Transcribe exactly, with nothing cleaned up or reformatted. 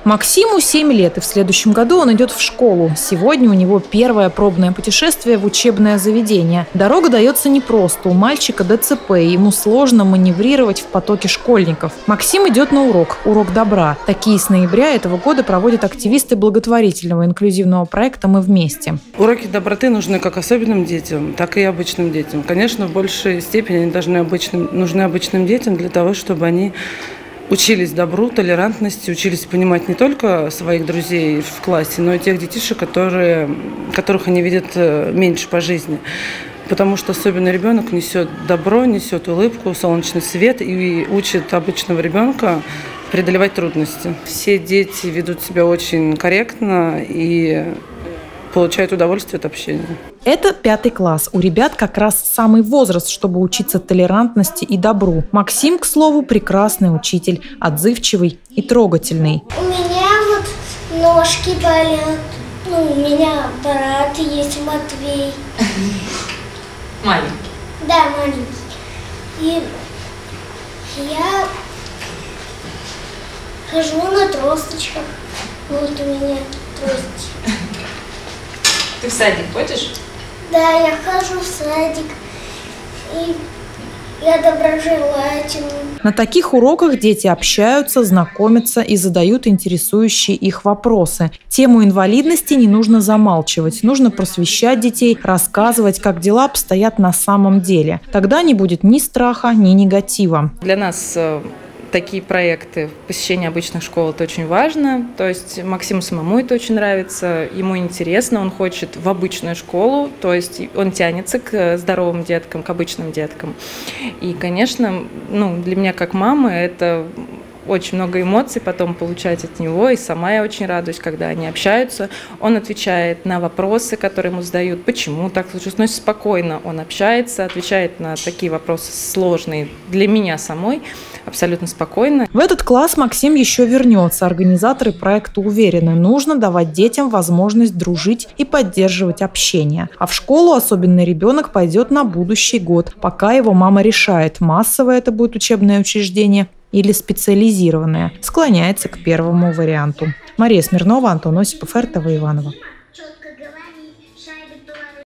Максиму семь лет, и в следующем году он идет в школу. Сегодня у него первое пробное путешествие в учебное заведение. Дорога дается непросто. У мальчика дэ цэ пэ, и ему сложно маневрировать в потоке школьников. Максим идет на урок, урок добра. Такие с ноября этого года проводят активисты благотворительного инклюзивного проекта «Мы вместе». Уроки доброты нужны как особенным детям, так и обычным детям. Конечно, в большей степени они должны обычным, нужны обычным детям для того, чтобы они учились добру, толерантности, учились понимать не только своих друзей в классе, но и тех детишек, которые, которых они видят меньше по жизни. Потому что особенно ребенок несет добро, несет улыбку, солнечный свет и учит обычного ребенка преодолевать трудности. Все дети ведут себя очень корректно и получают удовольствие от общения. Это пятый класс. У ребят как раз самый возраст, чтобы учиться толерантности и добру. Максим, к слову, прекрасный учитель, отзывчивый и трогательный. У меня вот ножки болят. Ну, у меня брат есть, Матвей. Маленький. Да, маленький. И я хожу на тросточках. Вот у меня тросточка. Ты в садик ходишь? Да, я хожу в садик. И я доброжелательный. На таких уроках дети общаются, знакомятся и задают интересующие их вопросы. Тему инвалидности не нужно замалчивать. Нужно просвещать детей, рассказывать, как дела обстоят на самом деле. Тогда не будет ни страха, ни негатива. Для нас такие проекты, посещение обычных школ, это очень важно. То есть Максиму самому это очень нравится, ему интересно, он хочет в обычную школу, то есть он тянется к здоровым деткам, к обычным деткам. И, конечно, ну, для меня как мамы это очень много эмоций потом получать от него, и сама я очень радуюсь, когда они общаются. Он отвечает на вопросы, которые ему задают, почему так случилось, но спокойно он общается, отвечает на такие вопросы сложные для меня самой, абсолютно спокойно. В этот класс Максим еще вернется. Организаторы проекта уверены, нужно давать детям возможность дружить и поддерживать общение. А в школу особенный ребенок пойдет на будущий год, пока его мама решает, массовое это будет учебное учреждение или специализированное. Склоняется к первому варианту. Мария Смирнова, Антон Осипов, эр тэ вэ Иваново.